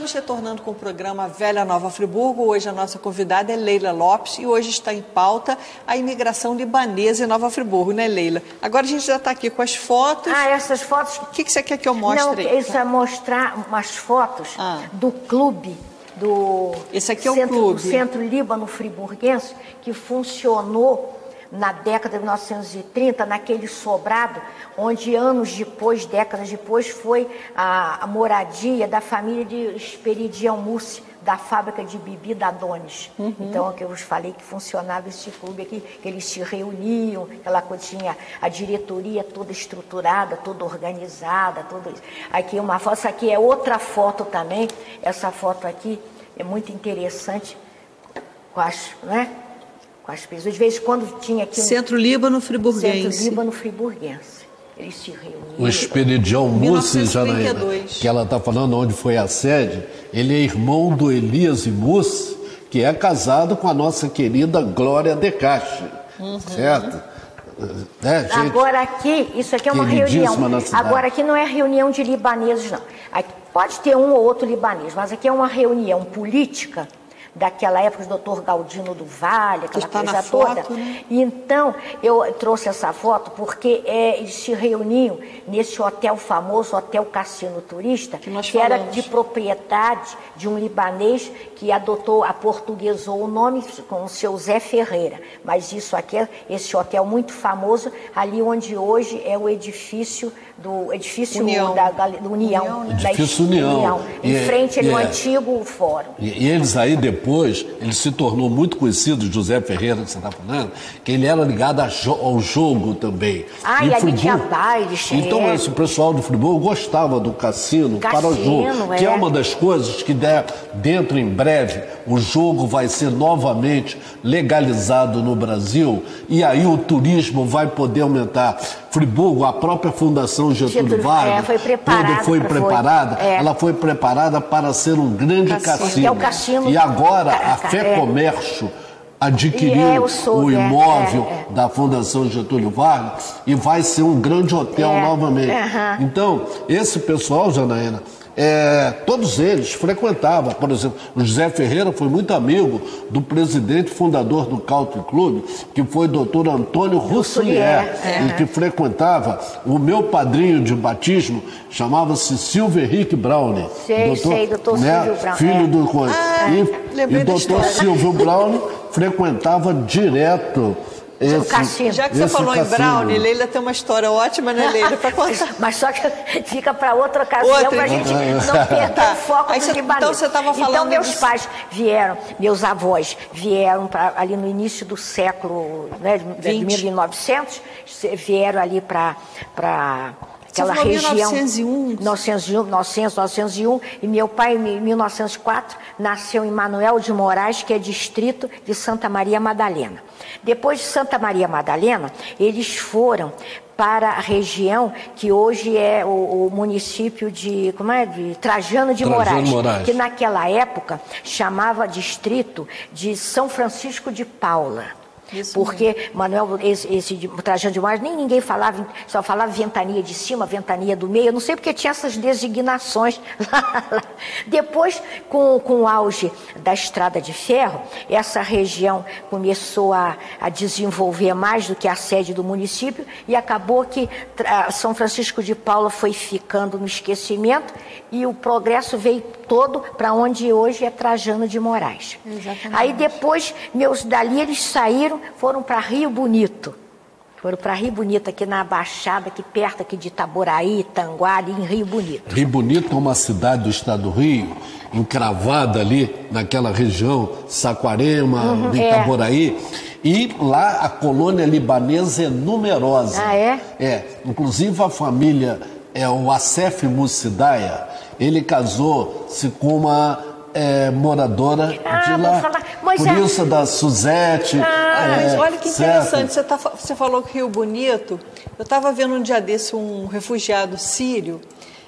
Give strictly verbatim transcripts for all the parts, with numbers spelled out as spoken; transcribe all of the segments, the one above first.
Estamos retornando com o programa Velha Nova Friburgo. Hoje a nossa convidada é Leila Lopes e hoje está em pauta a imigração libanesa em Nova Friburgo, né, Leila? Agora a gente já está aqui com as fotos. Ah, essas fotos... O que, que você quer que eu mostre? Não, isso é mostrar umas fotos ah. do clube, do... Esse aqui é centro, o clube. Do Centro Líbano Friburguense, que funcionou na década de mil novecentos e trinta, naquele sobrado, onde anos depois, décadas depois, foi a, a moradia da família de Esperidião Mussi, da fábrica de Bibi da Adonis. Uhum. Então, é que eu vos falei que funcionava esse clube aqui, que eles se reuniam, aquela coisa, tinha a diretoria toda estruturada, toda organizada, tudo isso. Aqui uma foto, essa aqui é outra foto também, essa foto aqui é muito interessante, com as, né? As pessoas, de vez em quando tinha aqui um... Centro Líbano Friburguense. Centro Líbano Friburguense. Eles se reuniam. O Esperidião Mussi, Janaína, que ela está falando onde foi a sede, ele é irmão do Elias Mussi, que é casado com a nossa querida Glória De Castro, uhum. certo? É, gente, agora aqui, isso aqui é uma reunião. Agora aqui não é reunião de libaneses, não. Aqui pode ter um ou outro libanês, mas aqui é uma reunião política daquela época, o doutor Galdino do Vale, aquela está coisa na toda. Foto, né? Então, eu trouxe essa foto porque é, eles se reuniam nesse hotel famoso, Hotel Cassino Turista, que, que era de propriedade de um libanês que adotou, aportuguesou o nome com o seu Zé Ferreira. Mas isso aqui é esse hotel muito famoso, ali onde hoje é o edifício do edifício União. da, da do União. União né? Da edifício União. União. Em e frente é, ao é, antigo fórum. E, e eles aí depois, ele se tornou muito conhecido, José Ferreira, que você está falando, que ele era ligado a jo ao jogo também. Ah, e, e ali tinha baile, então é. esse pessoal do Friburgo gostava do cassino, cassino para o jogo, é. que é uma das coisas que der, dentro em breve o jogo vai ser novamente legalizado no Brasil e aí o turismo vai poder aumentar. Friburgo, a própria Fundação Getúlio, Getúlio Vargas, é, foi preparada, toda foi preparada, foi, é. ela foi preparada para ser um grande cassino. cassino. É o cassino e agora a, a Fé é. Comércio adquiriu é, sou, o imóvel é, é, é. da Fundação Getúlio Vargas e vai ser um grande hotel é. novamente. Uhum. Então, esse pessoal, Janaína, É, todos eles frequentavam, por exemplo, o José Ferreira foi muito amigo do presidente fundador do Country Club, que foi o doutor Antônio Rousselier, é. e que frequentava o meu padrinho de batismo, chamava-se Silvio Henrique Browne. Sei, doutor, sei, doutor né, Silvio Browne. Filho é. do coisa. Ah, e e doutor Silvio Browne frequentava direto Esse, Já que você falou cassino. em Brownie, Leila tem uma história ótima, né, Leila? Pra contar. Mas só que fica para outra ocasião, para a gente não perder o foco do libanês. Então, você estava falando... Então, meus de... pais vieram, meus avós vieram pra, ali no início do século, né, de mil e novecentos, vieram ali para... aquela região, mil novecentos e um. novecentos, novecentos, novecentos e um, e meu pai, em mil novecentos e quatro, nasceu em Manuel de Moraes, que é distrito de Santa Maria Madalena. Depois de Santa Maria Madalena, eles foram para a região que hoje é o, o município de, como é, de Trajano de Trajano Moraes, Moraes, que naquela época chamava distrito de São Francisco de Paula. Isso porque mesmo. Manuel, esse, esse de, Trajano de Moraes, nem ninguém falava, só falava ventania de cima, ventania do meio, eu não sei porque tinha essas designações lá, lá. Depois, com, com o auge da estrada de ferro, essa região começou a, a desenvolver mais do que a sede do município e acabou que São Francisco de Paula foi ficando no esquecimento e o progresso veio todo para onde hoje é Trajano de Moraes. Exatamente. Aí depois, meus dali, eles saíram, foram para Rio Bonito. Foram para Rio Bonito, aqui na Baixada, aqui perto aqui de Itaboraí, Tanguá, ali em Rio Bonito. Rio Bonito é uma cidade do estado do Rio, encravada ali naquela região, Saquarema, uhum, de Itaboraí. É. E lá a colônia libanesa é numerosa. Ah, é? É. Inclusive a família, é o Assef Musidaya, ele casou-se com uma é, moradora ah, de lá, falar. Mas por é... isso da Suzete. Ah, é, mas olha que certo. interessante, você, tá, você falou que Rio Bonito, eu estava vendo um dia desse um refugiado sírio,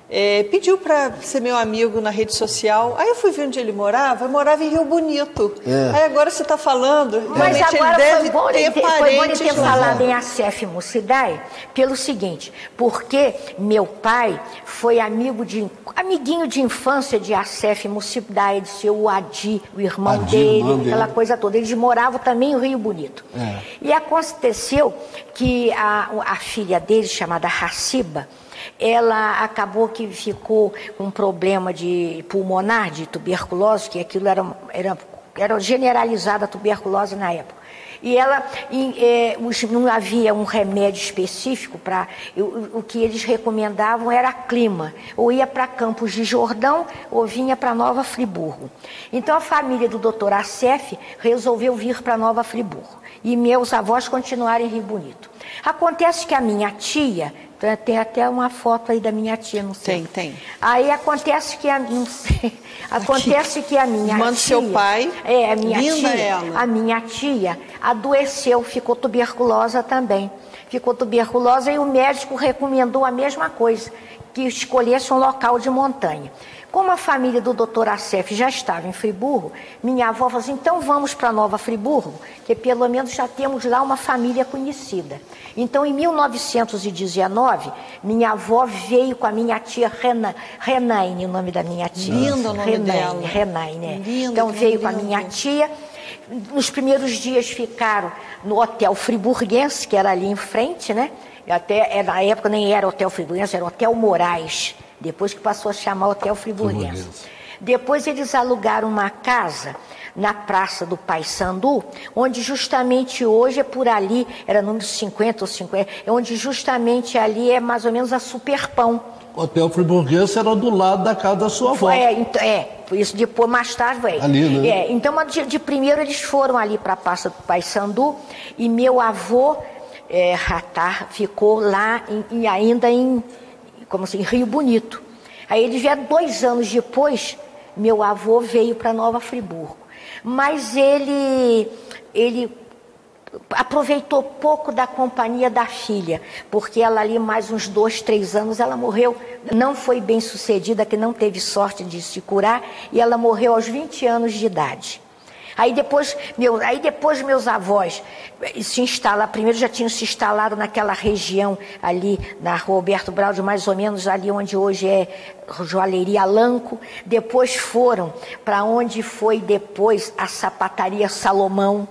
É, pediu para ser meu amigo na rede social. Aí eu fui ver onde ele morava, eu morava em Rio Bonito. É. Aí agora você está falando, mas agora ele deve foi bom ter ele ter, foi bom ele ter lá. falado em Acef Mussidai pelo seguinte, porque meu pai foi amigo de, amiguinho de infância de Acef Mussidai, de seu Adi, o irmão Adi, dele, irmão aquela dele. coisa toda. Eles moravam também em Rio Bonito. É. E aconteceu que a, a filha dele, chamada Raciba, ela acabou que ficou com um problema de pulmonar, de tuberculose, que aquilo era, era, era generalizada a tuberculose na época. E ela, e, é, não havia um remédio específico para... O, o que eles recomendavam era clima. Ou ia para Campos de Jordão, ou vinha para Nova Friburgo. Então a família do doutor Acef resolveu vir para Nova Friburgo. E meus avós continuaram em Rio Bonito. Acontece que a minha tia... Tem até uma foto aí da minha tia, não sei. Tem, tem. Aí acontece que a, não sei, acontece que a minha Manda tia... seu pai, é, a minha linda tia, ela. A minha tia adoeceu, ficou tuberculosa também. Ficou tuberculosa e o médico recomendou a mesma coisa, que escolhesse um local de montanha. Como a família do doutor Acef já estava em Friburgo, minha avó falou assim, então vamos para Nova Friburgo, que pelo menos já temos lá uma família conhecida. Então, em mil novecentos e dezenove, minha avó veio com a minha tia Rena, Renaine, o nome da minha tia. Lindo o nome Renaine, dela. Renaine, né? Lindo, então veio lindo. com a minha tia. Nos primeiros dias ficaram no Hotel Friburguense, que era ali em frente, né? Até, na época nem era Hotel Friburguense, era Hotel Moraes. Depois que passou a chamar Hotel Friburguense. Depois eles alugaram uma casa na Praça do Paissandu, onde justamente hoje é por ali, era número cinquenta ou cinquenta, é onde justamente ali é mais ou menos a Superpão. O Hotel Friburguense era do lado da casa da sua avó. É, então, é, por isso depois, mais tarde, veio. Ali, né? É, então, de, de primeiro eles foram ali para a Praça do Paissandu e meu avô, é, Ratar, ficou lá em, em, ainda em... como assim, Rio Bonito. Aí eles vieram dois anos depois, meu avô veio para Nova Friburgo. Mas ele, ele aproveitou pouco da companhia da filha, porque ela ali mais uns dois, três anos, ela morreu, não foi bem sucedida, que não teve sorte de se curar, e ela morreu aos vinte anos de idade. Aí depois, meu, aí depois meus avós se instalaram, primeiro já tinham se instalado naquela região ali, na Rua Alberto Braulio, mais ou menos ali onde hoje é Joalheria Lanco. Depois foram para onde foi depois a Sapataria Salomão.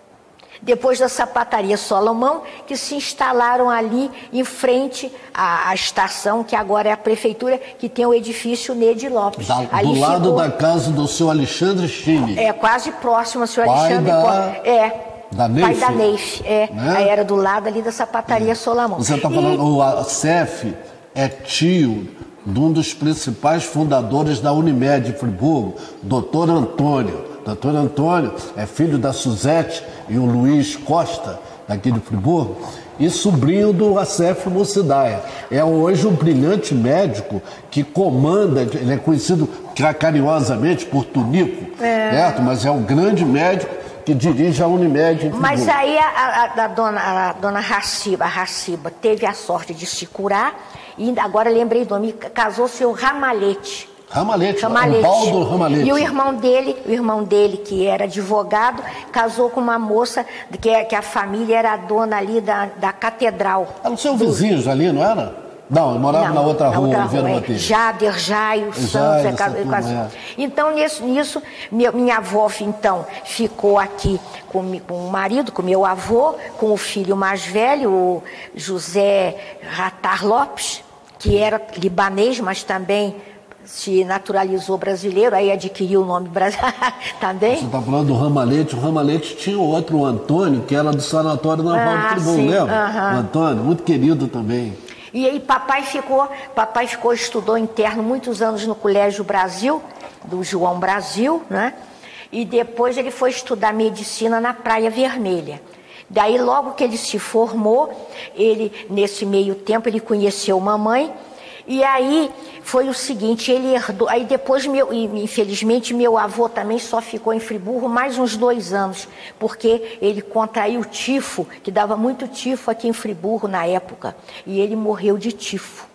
Depois da Sapataria Salomão, que se instalaram ali em frente à, à estação, que agora é a prefeitura, que tem o edifício Nede Lopes. Da, ali do lado ficou, da casa do seu Alexandre Chile. É, quase próximo ao seu Pai Alexandre. Da... É. Da Pai Neif. da Neif, é. Né? Aí era do lado ali da Sapataria é. Salomão. Você está falando, e... o Acef é tio de um dos principais fundadores da Unimed de Friburgo, doutor Antônio. Doutor Antônio é filho da Suzete e o Luiz Costa, daqui de Friburgo, e sobrinho do Acef Mussidai. É hoje um brilhante médico que comanda, ele é conhecido carinhosamente por Tunico, é. certo? Mas é um grande médico que dirige a Unimed em Friburgo. Mas aí a, a, a, dona, a dona Raciba, a Raciba teve a sorte de se curar, e agora lembrei do nome, casou-se o Ramalhete. Ramalhete, Ramalhete. O Baldo Ramalhete. E o irmão dele, o irmão dele, que era advogado, casou com uma moça que, que a família era a dona ali da, da catedral. Eram seus vizinhos ali, não era? Não, eu morava não, na outra na rua, outra Oliveira rua, Mateus. Jader, Jairo, Santos, é, quase. É. Então, nisso, nisso meu, minha avó, então, ficou aqui com, com o marido, com meu avô, com o filho mais velho, o José Ratar Lopes, que era libanês, mas também se naturalizou brasileiro, aí adquiriu o nome brasileiro também. Você está falando do Ramalhete, o Ramalhete tinha outro, o Antônio, que era do Sanatório Naval ah, de Friburgo, lembra? Uh-huh. O Antônio, muito querido também. E aí papai ficou, papai ficou, estudou interno muitos anos no Colégio Brasil, do João Brasil, né? E depois ele foi estudar medicina na Praia Vermelha. Daí logo que ele se formou, ele, nesse meio tempo, ele conheceu mamãe. E aí foi o seguinte, ele herdou, aí depois, meu, infelizmente, meu avô também só ficou em Friburgo mais uns dois anos, porque ele contraiu tifo, que dava muito tifo aqui em Friburgo na época, e ele morreu de tifo.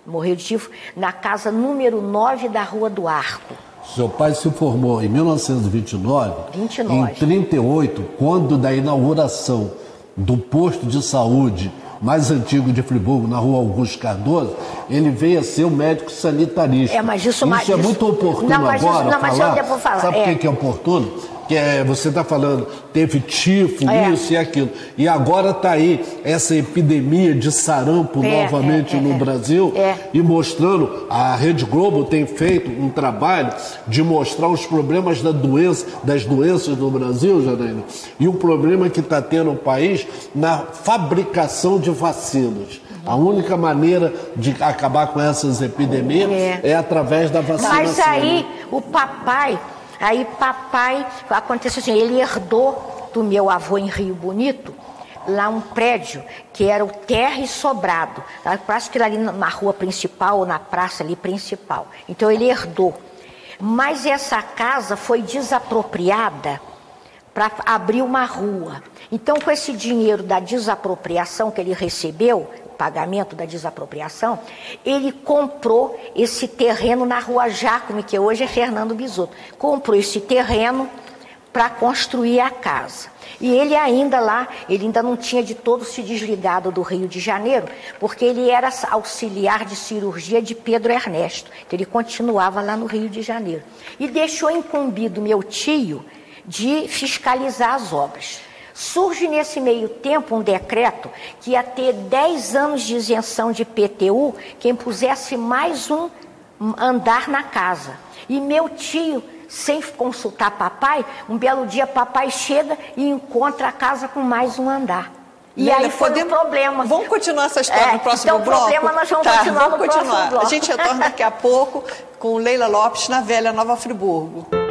morreu de tifo, na casa número nove da Rua do Arco. Seu pai se formou em mil novecentos e vinte e nove. vinte e nove. Em trinta e oito, quando da inauguração do posto de saúde mais antigo de Friburgo, na Rua Augusto Cardoso, ele veio a ser o médico sanitarista. É, mas isso, isso mas é isso, muito oportuno não, mas agora isso, não, mas falar. Eu devo falar. Sabe por é. que é oportuno? Que é, você está falando, teve tifo, é. isso e aquilo. E agora está aí essa epidemia de sarampo é, novamente é, é, no é. Brasil. É. E mostrando, a Rede Globo tem feito um trabalho de mostrar os problemas da doença, das doenças no Brasil, Janaína. E o problema que está tendo o país na fabricação de vacinas. A única maneira de acabar com essas epidemias é, é através da vacinação. Mas aí o papai, aí papai, aconteceu assim, ele herdou do meu avô em Rio Bonito, lá um prédio que era o Terra Sobrado, acho que era ali na rua principal ou na praça ali principal. Então ele herdou. Mas essa casa foi desapropriada para abrir uma rua. Então, com esse dinheiro da desapropriação que ele recebeu, pagamento da desapropriação, ele comprou esse terreno na Rua Jacome, que hoje é Fernando Bisotto. Comprou esse terreno para construir a casa. E ele ainda lá, ele ainda não tinha de todo se desligado do Rio de Janeiro, porque ele era auxiliar de cirurgia de Pedro Ernesto. Então ele continuava lá no Rio de Janeiro. E deixou incumbido meu tio de fiscalizar as obras. Surge nesse meio tempo um decreto que ia ter dez anos de isenção de I P T U quem pusesse mais um andar na casa. E meu tio, sem consultar papai, um belo dia papai chega e encontra a casa com mais um andar. E Leila, aí foi podemos... um problema. Vamos continuar essa história é, no próximo então, bloco? Então o problema nós vamos tá, continuar vamos no continuar. próximo bloco. A gente retorna daqui a pouco com Leila Lopes na Velha Nova Friburgo.